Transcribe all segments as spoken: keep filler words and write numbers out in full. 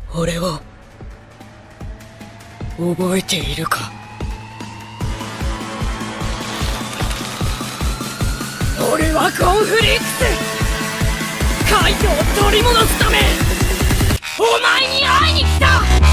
俺を覚えているか。俺はコンフリックス、カイトを取り戻すためお前に会いに来た。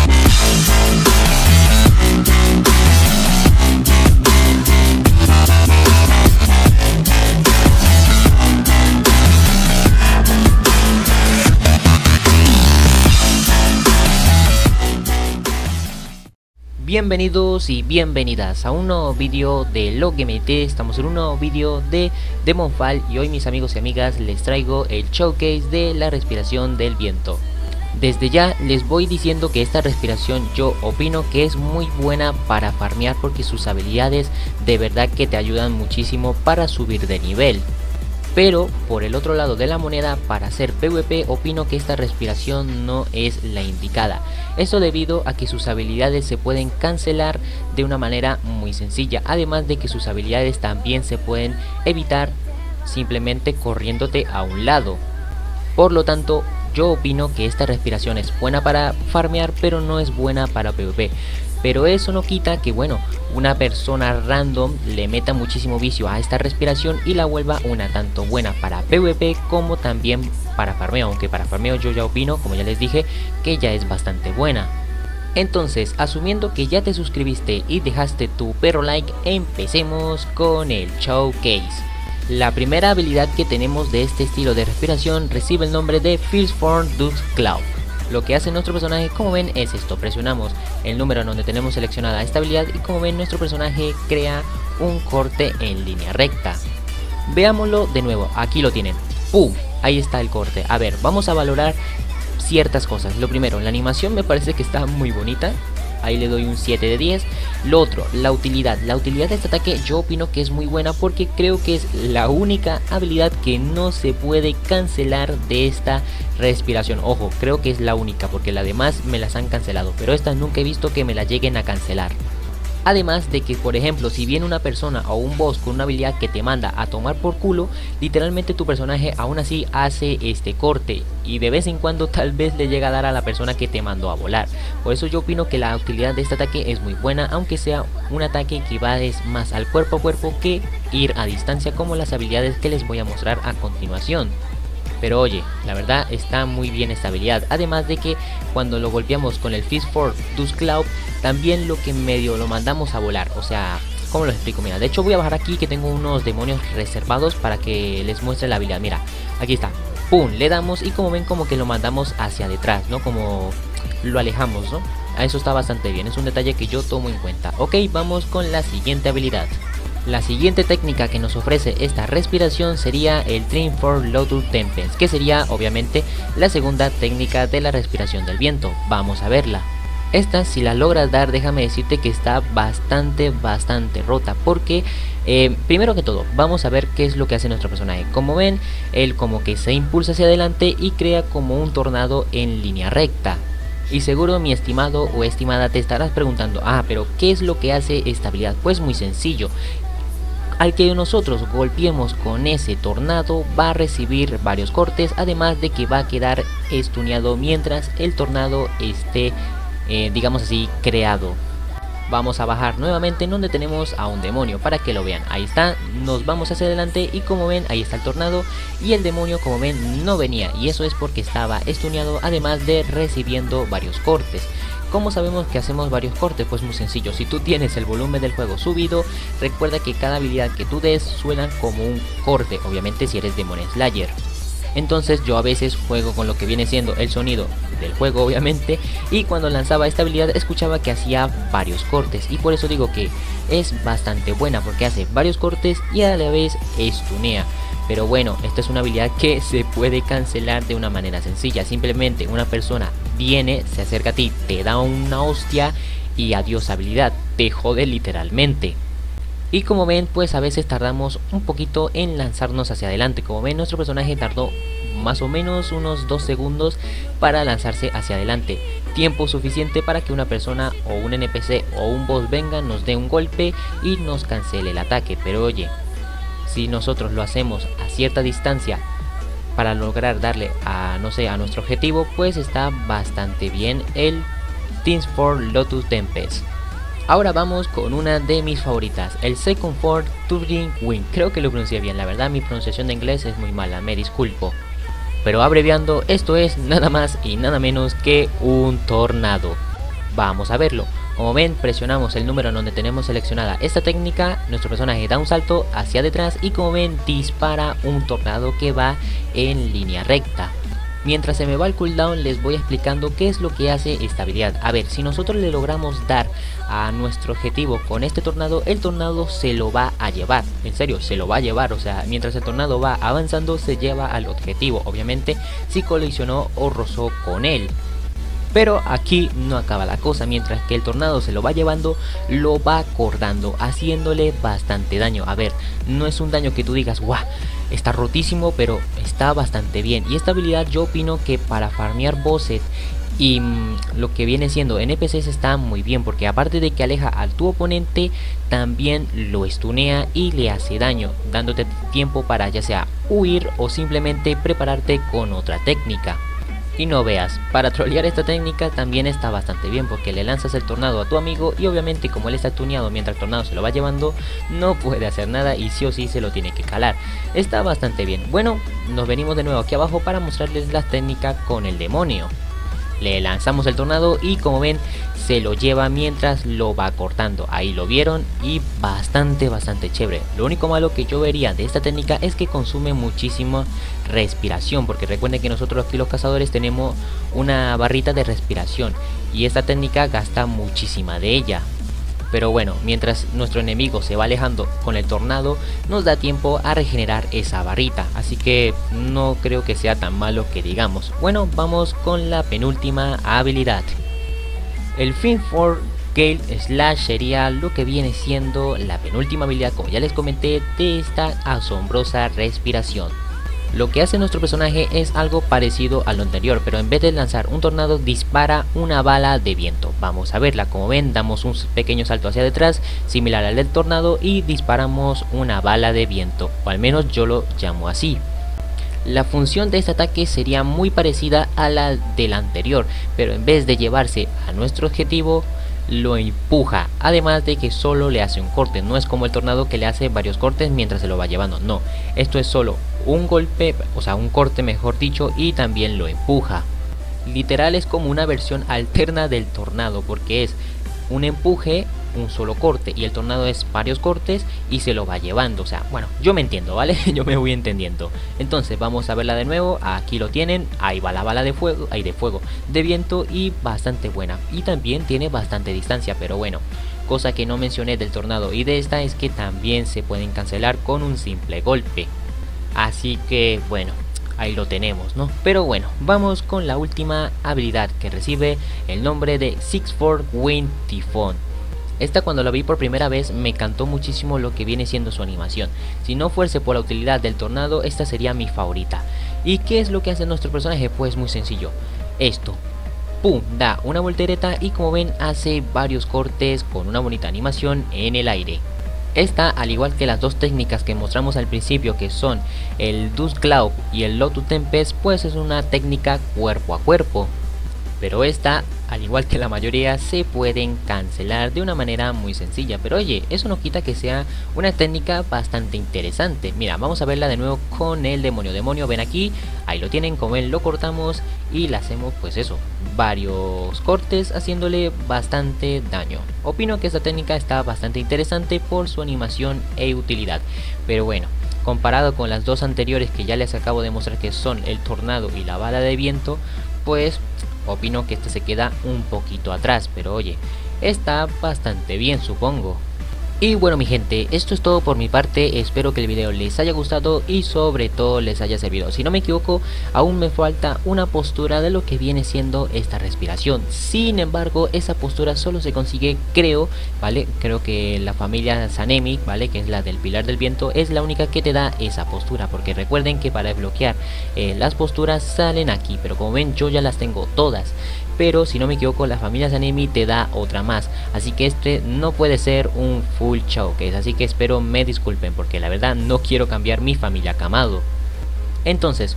Bienvenidos y bienvenidas a un nuevo vídeo de LogGameIT. Estamos en un nuevo vídeo de Demonfall y hoy, mis amigos y amigas, les traigo el showcase de la respiración del viento. Desde ya les voy diciendo que esta respiración yo opino que es muy buena para farmear, porque sus habilidades de verdad que te ayudan muchísimo para subir de nivel. Pero por el otro lado de la moneda, para hacer PvP, opino que esta respiración no es la indicada. Esto debido a que sus habilidades se pueden cancelar de una manera muy sencilla, además de que sus habilidades también se pueden evitar simplemente corriéndote a un lado. Por lo tanto, yo opino que esta respiración es buena para farmear, pero no es buena para PvP. Pero eso no quita que, bueno, una persona random le meta muchísimo vicio a esta respiración y la vuelva una tanto buena para PvP como también para farmeo. Aunque para farmeo yo ya opino, como ya les dije, que ya es bastante buena. Entonces, asumiendo que ya te suscribiste y dejaste tu perro like, empecemos con el showcase. La primera habilidad que tenemos de este estilo de respiración recibe el nombre de Fistform Dusk Cloud. Lo que hace nuestro personaje, como ven, es esto: presionamos el número en donde tenemos seleccionada esta habilidad y, como ven, nuestro personaje crea un corte en línea recta. Veámoslo de nuevo, aquí lo tienen, ¡pum! Ahí está el corte. A ver, vamos a valorar ciertas cosas. Lo primero, la animación me parece que está muy bonita, ahí le doy un siete de diez. Lo otro, la utilidad. La utilidad de este ataque yo opino que es muy buena, porque creo que es la única habilidad que no se puede cancelar de esta respiración. Ojo, creo que es la única, porque las demás me las han cancelado, pero esta nunca he visto que me la lleguen a cancelar. Además de que, por ejemplo, si viene una persona o un boss con una habilidad que te manda a tomar por culo, literalmente tu personaje aún así hace este corte y de vez en cuando tal vez le llega a dar a la persona que te mandó a volar. Por eso yo opino que la utilidad de este ataque es muy buena, aunque sea un ataque que va más al cuerpo a cuerpo que ir a distancia, como las habilidades que les voy a mostrar a continuación. Pero oye, la verdad está muy bien esta habilidad, además de que cuando lo golpeamos con el Fistform Dusk Cloud, también lo que medio lo mandamos a volar. O sea, ¿cómo lo explico? Mira, de hecho voy a bajar aquí, que tengo unos demonios reservados para que les muestre la habilidad. Mira, aquí está, pum, le damos y, como ven, como que lo mandamos hacia detrás, ¿no? Como lo alejamos, ¿no? A eso está bastante bien, es un detalle que yo tomo en cuenta. Ok, vamos con la siguiente habilidad. La siguiente técnica que nos ofrece esta respiración sería el Dream for Lotus Tempest, que sería obviamente la segunda técnica de la respiración del viento. Vamos a verla. Esta, si la logras dar, déjame decirte que está bastante, bastante rota, porque eh, primero que todo, vamos a ver qué es lo que hace nuestro personaje. Como ven, él como que se impulsa hacia adelante y crea como un tornado en línea recta. Y seguro, mi estimado o estimada, te estarás preguntando, ah, pero ¿qué es lo que hace esta habilidad? Pues muy sencillo. Al que nosotros golpeemos con ese tornado, va a recibir varios cortes, además de que va a quedar estuneado mientras el tornado esté, eh, digamos así, creado. Vamos a bajar nuevamente en donde tenemos a un demonio para que lo vean. Ahí está, nos vamos hacia adelante y, como ven, ahí está el tornado y el demonio, como ven, no venía, y eso es porque estaba estuneado, además de recibiendo varios cortes. ¿Cómo sabemos que hacemos varios cortes? Pues muy sencillo, si tú tienes el volumen del juego subido, recuerda que cada habilidad que tú des suena como un corte, obviamente si eres Demon Slayer. Entonces yo a veces juego con lo que viene siendo el sonido del juego, obviamente, y cuando lanzaba esta habilidad escuchaba que hacía varios cortes, y por eso digo que es bastante buena, porque hace varios cortes y a la vez estunea. Pero bueno, esta es una habilidad que se puede cancelar de una manera sencilla. Simplemente una persona viene, se acerca a ti, te da una hostia y adiós habilidad, te jode literalmente. Y como ven, pues a veces tardamos un poquito en lanzarnos hacia adelante. Como ven, nuestro personaje tardó más o menos unos dos segundos para lanzarse hacia adelante. Tiempo suficiente para que una persona o un N P C o un boss venga, nos dé un golpe y nos cancele el ataque. Pero oye, si nosotros lo hacemos a cierta distancia para lograr darle a, no sé, a nuestro objetivo, pues está bastante bien el Teams for Lotus Tempest. Ahora vamos con una de mis favoritas, el Second Force Turbine Wind. Creo que lo pronuncié bien, la verdad mi pronunciación de inglés es muy mala, me disculpo. Pero abreviando, esto es nada más y nada menos que un tornado. Vamos a verlo. Como ven, presionamos el número en donde tenemos seleccionada esta técnica, nuestro personaje da un salto hacia detrás y como ven dispara un tornado que va en línea recta. Mientras se me va el cooldown les voy explicando qué es lo que hace esta habilidad. A ver, si nosotros le logramos dar a nuestro objetivo con este tornado, el tornado se lo va a llevar. En serio, se lo va a llevar, o sea, mientras el tornado va avanzando se lleva al objetivo. Obviamente si colisionó o rozó con él. Pero aquí no acaba la cosa, mientras que el tornado se lo va llevando, lo va cortando, haciéndole bastante daño. A ver, no es un daño que tú digas, guau, está rotísimo, pero está bastante bien. Y esta habilidad yo opino que para farmear bosses y mmm, lo que viene siendo N P Cs está muy bien, porque aparte de que aleja a tu oponente, también lo stunea y le hace daño, dándote tiempo para ya sea huir o simplemente prepararte con otra técnica. Y no veas, para trolear esta técnica también está bastante bien, porque le lanzas el tornado a tu amigo y obviamente como él está tuneado mientras el tornado se lo va llevando, no puede hacer nada y sí o sí se lo tiene que calar. Está bastante bien. Bueno, nos venimos de nuevo aquí abajo para mostrarles la técnica con el demonio. Le lanzamos el tornado y como ven se lo lleva mientras lo va cortando. Ahí lo vieron y bastante bastante chévere. Lo único malo que yo vería de esta técnica es que consume muchísima respiración, porque recuerden que nosotros aquí los cazadores tenemos una barrita de respiración y esta técnica gasta muchísima de ella. Pero bueno, mientras nuestro enemigo se va alejando con el tornado, nos da tiempo a regenerar esa barrita. Así que no creo que sea tan malo que digamos. Bueno, vamos con la penúltima habilidad. El Fin for Gale Slash sería lo que viene siendo la penúltima habilidad, como ya les comenté, de esta asombrosa respiración. Lo que hace nuestro personaje es algo parecido a lo anterior, pero en vez de lanzar un tornado dispara una bala de viento. Vamos a verla. Como ven, damos un pequeño salto hacia detrás similar al del tornado y disparamos una bala de viento, o al menos yo lo llamo así. La función de este ataque sería muy parecida a la del anterior, pero en vez de llevarse a nuestro objetivo lo empuja, además de que solo le hace un corte. No es como el tornado que le hace varios cortes mientras se lo va llevando, no, esto es solo un golpe, o sea un corte mejor dicho, y también lo empuja. Literal es como una versión alterna del tornado, porque es un empuje, un solo corte, y el tornado es varios cortes y se lo va llevando. O sea, bueno, yo me entiendo, ¿vale? Yo me voy entendiendo. Entonces vamos a verla de nuevo. Aquí lo tienen, ahí va la bala de fuego, ahí de fuego, de viento, y bastante buena, y también tiene bastante distancia. Pero bueno, cosa que no mencioné del tornado y de esta es que también se pueden cancelar con un simple golpe. Así que bueno, ahí lo tenemos, ¿no? Pero bueno, vamos con la última habilidad, que recibe el nombre de Six for Wind Typhoon. Esta, cuando la vi por primera vez, me encantó muchísimo lo que viene siendo su animación. Si no fuese por la utilidad del tornado, esta sería mi favorita. ¿Y qué es lo que hace nuestro personaje? Pues muy sencillo. Esto, pum, da una voltereta y como ven hace varios cortes con una bonita animación en el aire. Esta, al igual que las dos técnicas que mostramos al principio, que son el Dust Cloud y el Lotus Tempest, pues es una técnica cuerpo a cuerpo. Pero esta, al igual que la mayoría, se pueden cancelar de una manera muy sencilla. Pero oye, eso no quita que sea una técnica bastante interesante. Mira, vamos a verla de nuevo con el demonio. Demonio, ven aquí, ahí lo tienen, como ven lo cortamos y le hacemos pues eso, varios cortes haciéndole bastante daño. Opino que esta técnica está bastante interesante por su animación e utilidad. Pero bueno, comparado con las dos anteriores que ya les acabo de mostrar, que son el tornado y la bala de viento, pues opino que esta se queda un poquito atrás, pero oye, está bastante bien, supongo. Y bueno mi gente, esto es todo por mi parte, espero que el video les haya gustado y sobre todo les haya servido. Si no me equivoco, aún me falta una postura de lo que viene siendo esta respiración. Sin embargo, esa postura solo se consigue, creo, ¿vale? Creo que la familia Sanemi, ¿vale? Que es la del Pilar del Viento, es la única que te da esa postura, porque recuerden que para desbloquear eh, las posturas salen aquí, pero como ven yo ya las tengo todas. Pero si no me equivoco, la familia Sanemi te da otra más, así que este no puede ser un full showcase, así que espero me disculpen porque la verdad no quiero cambiar mi familia Kamado. Entonces,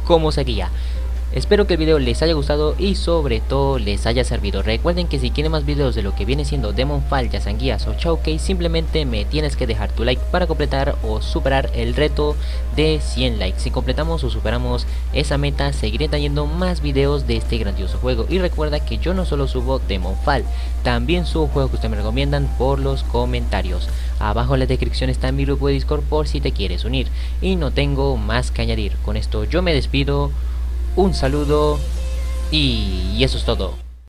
como seguía. Espero que el video les haya gustado y sobre todo les haya servido. Recuerden que si quieren más videos de lo que viene siendo Demon Fall, Yasanguías o Showcase, simplemente me tienes que dejar tu like para completar o superar el reto de cien likes. Si completamos o superamos esa meta, seguiré trayendo más videos de este grandioso juego. Y recuerda que yo no solo subo Demon Fall, también subo juegos que ustedes me recomiendan por los comentarios. Abajo en la descripción está mi grupo de Discord por si te quieres unir. Y no tengo más que añadir. Con esto yo me despido. Un saludo y eso es todo.